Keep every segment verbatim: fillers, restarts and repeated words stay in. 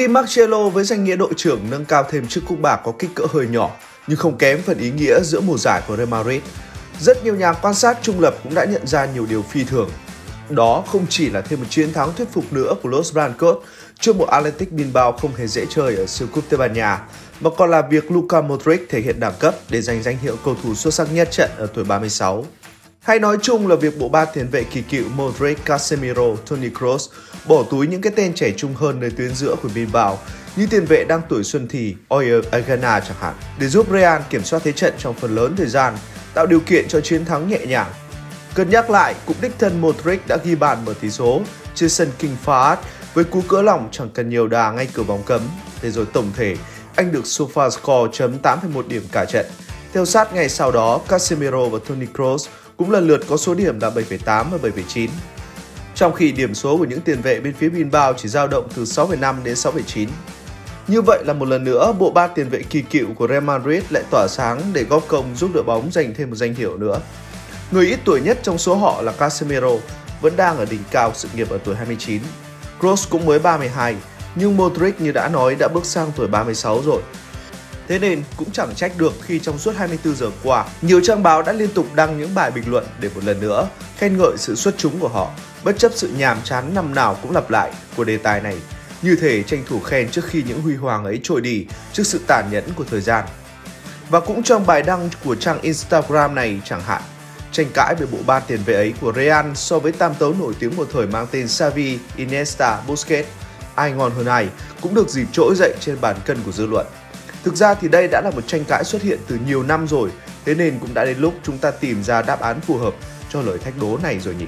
khi Marcelo với danh nghĩa đội trưởng nâng cao thêm chiếc cúp bạc có kích cỡ hơi nhỏ nhưng không kém phần ý nghĩa giữa mùa giải của Real Madrid, rất nhiều nhà quan sát trung lập cũng đã nhận ra nhiều điều phi thường. Đó không chỉ là thêm một chiến thắng thuyết phục nữa của Los Blancos trước một Athletic Bilbao không hề dễ chơi ở siêu cúp Tây Ban Nha, mà còn là việc Luka Modric thể hiện đẳng cấp để giành danh hiệu cầu thủ xuất sắc nhất trận ở tuổi ba mươi sáu. Hay nói chung là việc bộ ba tiền vệ kỳ cựu Modric, Casemiro, Toni Kroos bỏ túi những cái tên trẻ trung hơn nơi tuyến giữa của Bilbao như tiền vệ đang tuổi xuân thì Oyer Agana chẳng hạn, để giúp Real kiểm soát thế trận trong phần lớn thời gian, tạo điều kiện cho chiến thắng nhẹ nhàng. Cân nhắc lại, cũng đích thân Modric đã ghi bàn mở tỷ số trên sân King Fahd với cú cỡ lỏng chẳng cần nhiều đà ngay cửa vòng cấm, để rồi tổng thể anh được SofaScore chấm tám phẩy một điểm cả trận. Theo sát ngày sau đó, Casemiro và Toni Kroos cũng lần lượt có số điểm là bảy phẩy tám và bảy phẩy chín. Trong khi điểm số của những tiền vệ bên phía Bilbao chỉ dao động từ sáu phẩy năm đến sáu phẩy chín. Như vậy là một lần nữa, bộ ba tiền vệ kỳ cựu của Real Madrid lại tỏa sáng để góp công giúp đội bóng giành thêm một danh hiệu nữa. Người ít tuổi nhất trong số họ là Casemiro, vẫn đang ở đỉnh cao sự nghiệp ở tuổi hai mươi chín. Kroos cũng mới ba mươi hai, nhưng Modric như đã nói đã bước sang tuổi ba mươi sáu rồi. Thế nên cũng chẳng trách được khi trong suốt hai mươi tư giờ qua, nhiều trang báo đã liên tục đăng những bài bình luận để một lần nữa khen ngợi sự xuất chúng của họ, bất chấp sự nhàm chán năm nào cũng lặp lại của đề tài này, như thể tranh thủ khen trước khi những huy hoàng ấy trôi đi trước sự tàn nhẫn của thời gian. Và cũng trong bài đăng của trang Instagram này chẳng hạn, tranh cãi về bộ ba tiền vệ ấy của Real so với tam tấu nổi tiếng một thời mang tên Xavi, Iniesta, Busquets, ai ngon hơn ai, cũng được dịp trỗi dậy trên bàn cân của dư luận. Thực ra thì đây đã là một tranh cãi xuất hiện từ nhiều năm rồi, thế nên cũng đã đến lúc chúng ta tìm ra đáp án phù hợp cho lời thách đố này rồi nhỉ.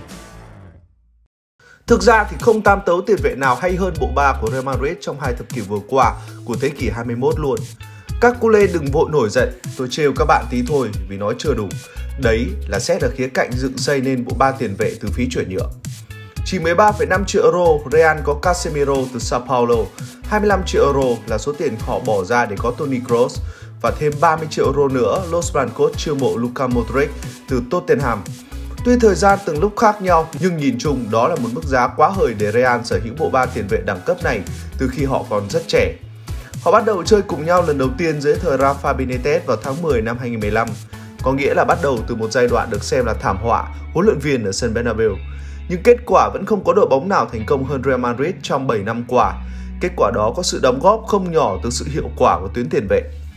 Thực ra thì không tam tấu tiền vệ nào hay hơn bộ ba của Real Madrid trong hai thập kỷ vừa qua của thế kỷ hai mươi mốt luôn. Các culé đừng vội nổi giận, tôi trêu các bạn tí thôi vì nói chưa đủ. Đấy là xét ở khía cạnh dựng xây nên bộ ba tiền vệ từ phí chuyển nhượng. Chỉ mười ba phẩy năm triệu euro, Real có Casemiro từ Sao Paulo, hai mươi lăm triệu euro là số tiền họ bỏ ra để có Toni Kroos, và thêm ba mươi triệu euro nữa Los Blancos chiêu mộ Luka Modric từ Tottenham. Tuy thời gian từng lúc khác nhau, nhưng nhìn chung đó là một mức giá quá hời để Real sở hữu bộ ba tiền vệ đẳng cấp này từ khi họ còn rất trẻ. Họ bắt đầu chơi cùng nhau lần đầu tiên dưới thời Rafa Benitez vào tháng mười năm hai nghìn không trăm mười lăm, có nghĩa là bắt đầu từ một giai đoạn được xem là thảm họa huấn luyện viên ở sân Bernabeu. Nhưng kết quả vẫn không có đội bóng nào thành công hơn Real Madrid trong bảy năm qua. Kết quả đó có sự đóng góp không nhỏ từ sự hiệu quả của tuyến tiền vệ.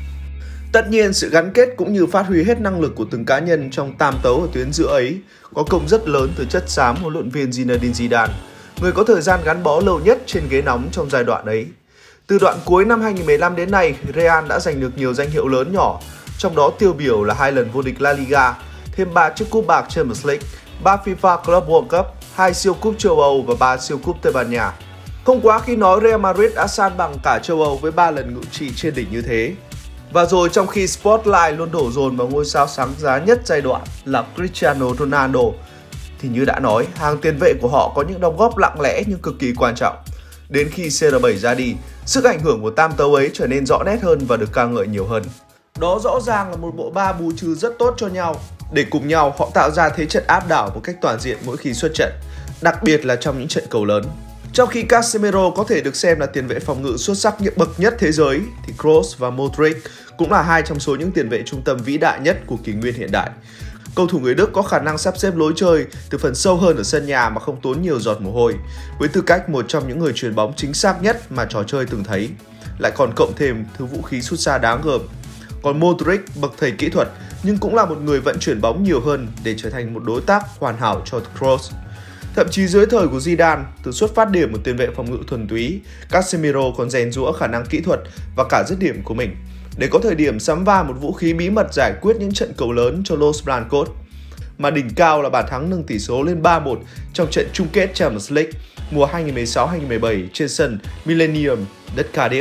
Tất nhiên, sự gắn kết cũng như phát huy hết năng lực của từng cá nhân trong tam tấu ở tuyến giữa ấy có công rất lớn từ chất xám huấn luyện viên Zinedine Zidane, người có thời gian gắn bó lâu nhất trên ghế nóng trong giai đoạn ấy. Từ đoạn cuối năm hai nghìn không trăm mười lăm đến nay, Real đã giành được nhiều danh hiệu lớn nhỏ, trong đó tiêu biểu là hai lần vô địch La Liga, thêm ba chiếc cúp bạc Champions League, ba FIFA Club World Cup, hai siêu cúp châu Âu và ba siêu cúp Tây Ban Nha. Không quá khi nói Real Madrid đã san bằng cả châu Âu với ba lần ngự trị trên đỉnh như thế. Và rồi trong khi Spotlight luôn đổ dồn vào ngôi sao sáng giá nhất giai đoạn là Cristiano Ronaldo, thì như đã nói, hàng tiền vệ của họ có những đóng góp lặng lẽ nhưng cực kỳ quan trọng. Đến khi C R bảy ra đi, sức ảnh hưởng của tam tấu ấy trở nên rõ nét hơn và được ca ngợi nhiều hơn. Đó rõ ràng là một bộ ba bù trừ rất tốt cho nhau, để cùng nhau họ tạo ra thế trận áp đảo một cách toàn diện mỗi khi xuất trận, đặc biệt là trong những trận cầu lớn. Trong khi Casemiro có thể được xem là tiền vệ phòng ngự xuất sắc bậc nhất thế giới, thì Kroos và Modric cũng là hai trong số những tiền vệ trung tâm vĩ đại nhất của kỷ nguyên hiện đại. Cầu thủ người Đức có khả năng sắp xếp lối chơi từ phần sâu hơn ở sân nhà mà không tốn nhiều giọt mồ hôi, với tư cách một trong những người chuyền bóng chính xác nhất mà trò chơi từng thấy, lại còn cộng thêm thứ vũ khí sút xa đáng gờm. Còn Modric bậc thầy kỹ thuật nhưng cũng là một người vận chuyển bóng nhiều hơn để trở thành một đối tác hoàn hảo cho Kroos. Thậm chí dưới thời của Zidane, từ xuất phát điểm một tiền vệ phòng ngự thuần túy, Casemiro còn rèn giũa khả năng kỹ thuật và cả dứt điểm của mình, để có thời điểm sắm vai một vũ khí bí mật giải quyết những trận cầu lớn cho Los Blancos. Mà đỉnh cao là bàn thắng nâng tỷ số lên ba một trong trận chung kết Champions League mùa hai nghìn không trăm mười sáu hai nghìn không trăm mười bảy trên sân Millennium, đất Cardiff.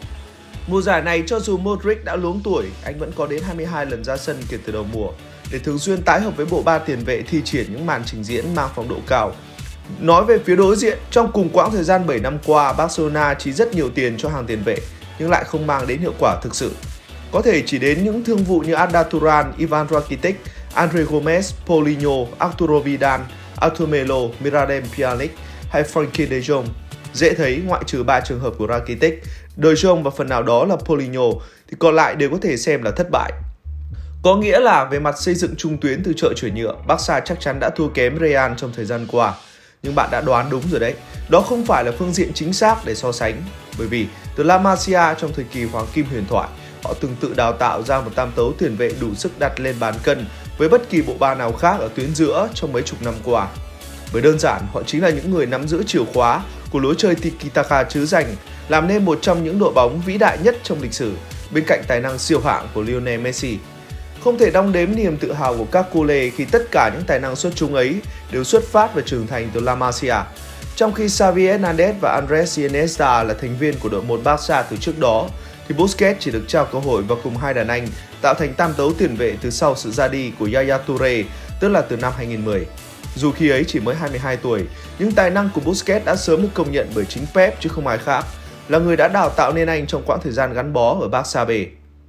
Mùa giải này cho dù Modric đã luống tuổi, anh vẫn có đến hai mươi hai lần ra sân kể từ đầu mùa, để thường xuyên tái hợp với bộ ba tiền vệ thi triển những màn trình diễn mang phong độ cao. Nói về phía đối diện, trong cùng quãng thời gian bảy năm qua, Barcelona chi rất nhiều tiền cho hàng tiền vệ nhưng lại không mang đến hiệu quả thực sự. Có thể chỉ đến những thương vụ như Arda Turan, Ivan Rakitic, Andre Gomez, Paulinho, Arturo Vidal, Artur Melo, Miralem Pjanic hay Frenkie de Jong. Dễ thấy ngoại trừ ba trường hợp của Rakitic, De Jong và phần nào đó là Paulinho thì còn lại đều có thể xem là thất bại. Có nghĩa là về mặt xây dựng trung tuyến từ chợ chuyển nhượng, Barca chắc chắn đã thua kém Real trong thời gian qua. Nhưng bạn đã đoán đúng rồi đấy, đó không phải là phương diện chính xác để so sánh. Bởi vì từ La Masia trong thời kỳ hoàng kim huyền thoại, họ từng tự đào tạo ra một tam tấu tiền vệ đủ sức đặt lên bàn cân với bất kỳ bộ ba nào khác ở tuyến giữa trong mấy chục năm qua. Bởi đơn giản, họ chính là những người nắm giữ chìa khóa của lối chơi tiki-taka trứ danh, làm nên một trong những đội bóng vĩ đại nhất trong lịch sử, bên cạnh tài năng siêu hạng của Lionel Messi. Không thể đong đếm niềm tự hào của các Cole khi tất cả những tài năng xuất chúng ấy đều xuất phát và trưởng thành từ La Masia. Trong khi Xavi Hernandez và Andres Iniesta là thành viên của đội một Barca từ trước đó, thì Busquets chỉ được trao cơ hội và cùng hai đàn anh tạo thành tam tấu tiền vệ từ sau sự ra đi của Yaya Toure, tức là từ năm hai nghìn không trăm mười. Dù khi ấy chỉ mới hai mươi hai tuổi, nhưng tài năng của Busquets đã sớm được công nhận bởi chính Pep chứ không ai khác, là người đã đào tạo nên anh trong quãng thời gian gắn bó ở Barca B.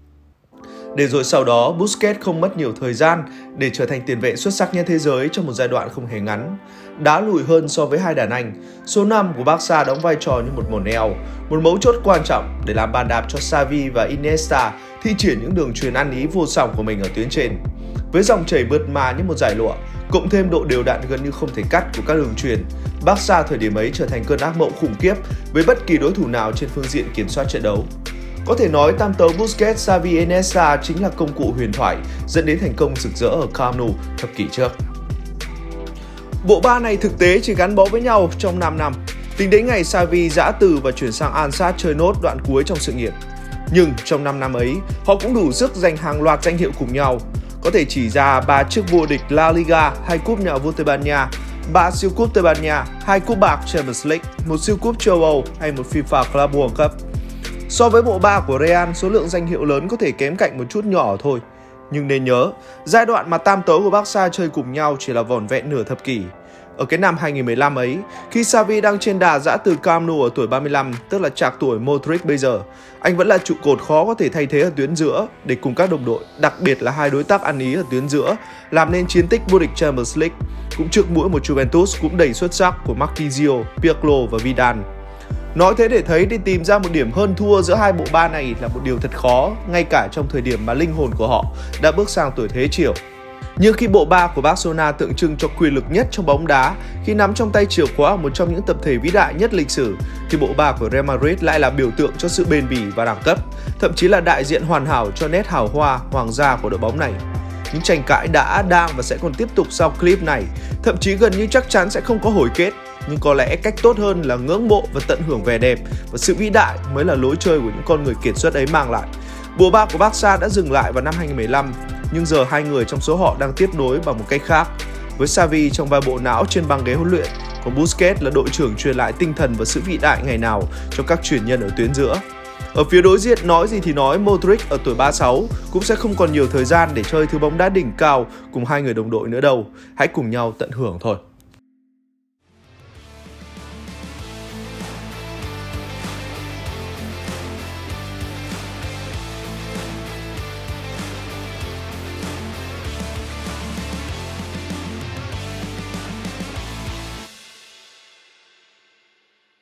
Để rồi sau đó, Busquets không mất nhiều thời gian để trở thành tiền vệ xuất sắc nhất thế giới trong một giai đoạn không hề ngắn. Đá lùi hơn so với hai đàn anh, số năm của Barca đóng vai trò như một mỏ neo, một mấu chốt quan trọng để làm bàn đạp cho Xavi và Iniesta thi triển những đường truyền ăn ý vô song của mình ở tuyến trên. Với dòng chảy mượt mà như một dải lụa, cộng thêm độ đều đặn gần như không thể cắt của các đường truyền, Barca thời điểm ấy trở thành cơn ác mộng khủng khiếp với bất kỳ đối thủ nào trên phương diện kiểm soát trận đấu. Có thể nói tam tấu Busquets, Xavi, Iniesta chính là công cụ huyền thoại dẫn đến thành công rực rỡ ở Camp Nou thập kỷ trước. Bộ ba này thực tế chỉ gắn bó với nhau trong năm năm, tính đến ngày Xavi giã từ và chuyển sang Al Sadd chơi nốt đoạn cuối trong sự nghiệp. Nhưng trong năm năm ấy, họ cũng đủ sức giành hàng loạt danh hiệu cùng nhau. Có thể chỉ ra ba chức vô địch La Liga, hai cúp nhà vua Tây Ban Nha, ba siêu cúp Tây Ban Nha, hai cúp bạc Champions League, một siêu cúp châu Âu hay một FIFA Club World Cup. So với bộ ba của Real, số lượng danh hiệu lớn có thể kém cạnh một chút nhỏ thôi. Nhưng nên nhớ, giai đoạn mà tam tấu của Barca chơi cùng nhau chỉ là vỏn vẹn nửa thập kỷ. Ở cái năm hai nghìn không trăm mười lăm ấy, khi Xavi đang trên đà giã từ Camp Nou ở tuổi ba mươi lăm, tức là trạc tuổi Modric bây giờ, anh vẫn là trụ cột khó có thể thay thế ở tuyến giữa để cùng các đồng đội, đặc biệt là hai đối tác ăn ý ở tuyến giữa, làm nên chiến tích vô địch Champions League, cũng trước mũi một Juventus cũng đầy xuất sắc của Marquinhos, Pirlo và Vidal. Nói thế để thấy đi tìm ra một điểm hơn thua giữa hai bộ ba này là một điều thật khó, ngay cả trong thời điểm mà linh hồn của họ đã bước sang tuổi thế chiều. Nhưng khi bộ ba của Barcelona tượng trưng cho quyền lực nhất trong bóng đá, khi nắm trong tay chìa khóa một trong những tập thể vĩ đại nhất lịch sử, thì bộ ba của Real Madrid lại là biểu tượng cho sự bền bỉ và đẳng cấp, thậm chí là đại diện hoàn hảo cho nét hào hoa, hoàng gia của đội bóng này. Những tranh cãi đã, đang và sẽ còn tiếp tục sau clip này, thậm chí gần như chắc chắn sẽ không có hồi kết. Nhưng có lẽ cách tốt hơn là ngưỡng mộ và tận hưởng vẻ đẹp và sự vĩ đại mới là lối chơi của những con người kiệt xuất ấy mang lại. Bộ ba của Barca đã dừng lại vào năm hai nghìn không trăm mười lăm, nhưng giờ hai người trong số họ đang tiếp nối bằng một cách khác. Với Xavi trong vai bộ não trên băng ghế huấn luyện, còn Busquets là đội trưởng truyền lại tinh thần và sự vĩ đại ngày nào cho các truyền nhân ở tuyến giữa. Ở phía đối diện, nói gì thì nói, Modric ở tuổi ba mươi sáu cũng sẽ không còn nhiều thời gian để chơi thứ bóng đá đỉnh cao cùng hai người đồng đội nữa đâu. Hãy cùng nhau tận hưởng thôi.